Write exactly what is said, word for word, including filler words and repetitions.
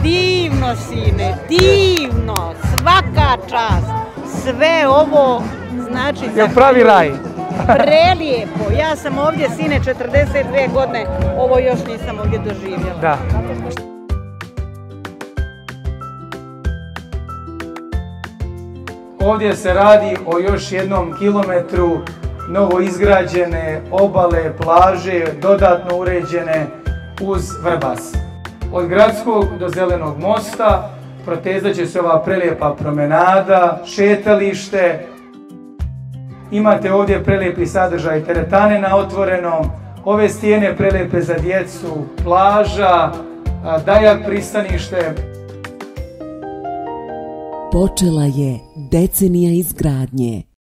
divno, sine, divno, svaka čast. Sve ovo znači... Je pravi raj. Prelijepo. Ja sam ovdje, sine, četrdeset dvije godine, ovo još nisam ovdje doživjela. Da. Ovdje se radi o još jednom kilometru novo izgrađene obale, plaže, dodatno uređene uz Vrbas. Od Gradskog do Zelenog mosta protezat će se ova prelijepa promenada, šetalište. Imate ovdje prelijepi sadržaj teretane na otvorenom, ove stijene prelijepe za djecu, plaža, Dajak pristanište. Počela je decenija izgradnje.